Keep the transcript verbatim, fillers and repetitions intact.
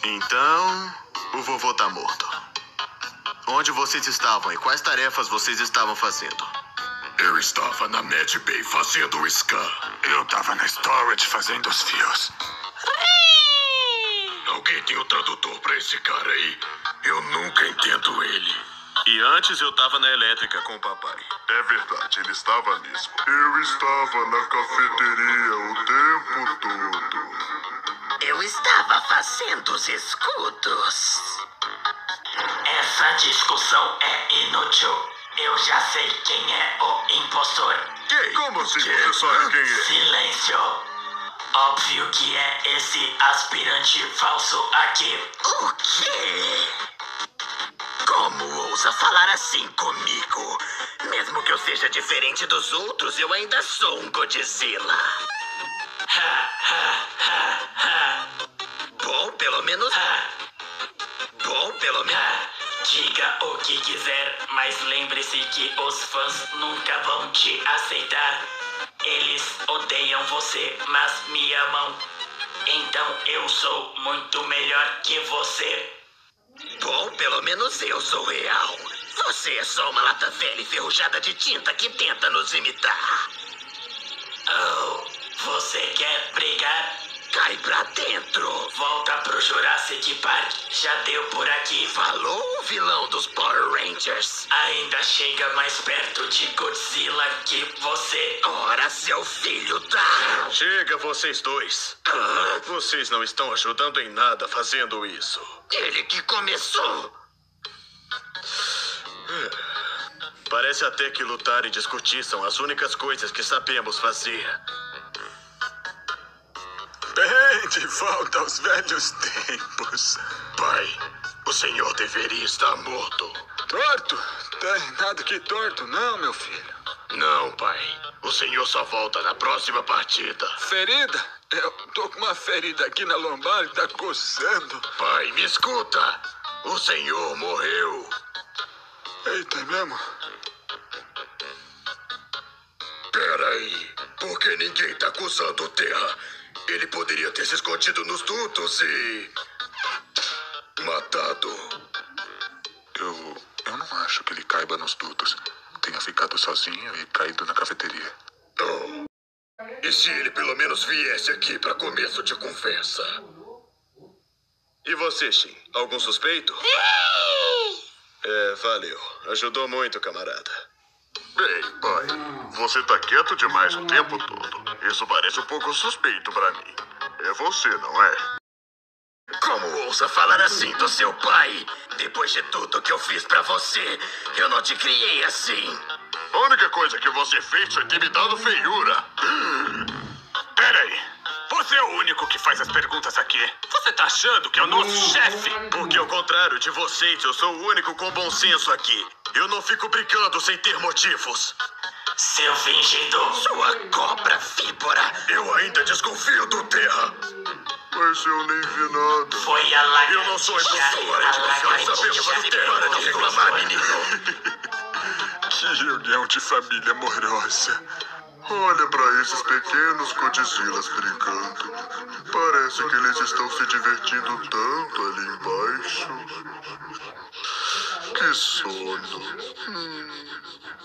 Então, o vovô tá morto. Onde vocês estavam e quais tarefas vocês estavam fazendo? Eu estava na Med Bay fazendo o scan. Eu tava na storage fazendo os fios. Alguém tem um tradutor pra esse cara aí? Eu nunca entendo ele. E antes eu tava na elétrica com o papai. É verdade, ele estava mesmo. Eu estava na cafeteria o tempo todo. Eu estava fazendo os escudos. Essa discussão é inútil. Eu já sei quem é o impostor. Quem? Como assim você sabe quem é? Silêncio. Óbvio que é esse aspirante falso aqui. O quê? Como ousa falar assim comigo? Mesmo que eu seja diferente dos outros, eu ainda sou um Godzilla. Ha, ha, ha, ha. Bom, pelo menos... Ha. Bom, pelo menos... Ha. Diga o que quiser, mas lembre-se que os fãs nunca vão te aceitar. Eles odeiam você, mas me amam. Então eu sou muito melhor que você. Bom, pelo menos eu sou real. Você é só uma lata velha e ferrujada de tinta que tenta nos imitar. Oh, você quer brigar? Cai pra dentro. Volta pro Jurassic Park. Já deu por aqui. Falou, vilão dos Power Rangers. Ainda chega mais perto de Godzilla que você. Ora, seu filho da... Chega, vocês dois. Ah, Vocês não estão ajudando em nada fazendo isso. ele que começou. Parece até que lutar e discutir são as únicas coisas que sabemos fazer. Bem, de volta aos velhos tempos. Pai, o senhor deveria estar morto. Torto? Tem nada que torto, não, meu filho. Não, pai. O senhor só volta na próxima partida. Ferida? Eu tô com uma ferida aqui na lombar e tá coçando. Pai, me escuta. O senhor morreu. Eita, é mesmo? Peraí. Por que ninguém tá acusando o Terra? Ele poderia ter se escondido nos dutos e... matado. Eu, eu não acho que ele caiba nos dutos. Tenha ficado sozinho e caído na cafeteria. Oh. E se ele pelo menos viesse aqui para começo de conversa? E você, Shin? Algum suspeito? É, valeu. Ajudou muito, camarada. Bem, pai, você tá quieto demais o tempo todo. Isso parece um pouco suspeito pra mim. É você, não é? Como ousa falar assim do seu pai? Depois de tudo que eu fiz pra você, eu não te criei assim. A única coisa que você fez foi ter me dado feiura. Peraí. Você é o único que faz as perguntas aqui. Você tá achando que é o nosso chefe? Porque ao contrário de vocês, eu sou o único com bom senso aqui. Eu não fico brincando sem ter motivos. Seu fingido. Sua cobra víbora. Eu ainda desconfio do Terra. Mas eu nem vi nada. Foi a lagartixa. Eu não sou A impostor, nós sabemos lagartixa do Terra. Para de reclamar, menino. Que reunião de família amorosa. Olha pra esses pequenos Godzillas brincando. Parece que eles estão se divertindo tanto ali embaixo. Que sono. Hum.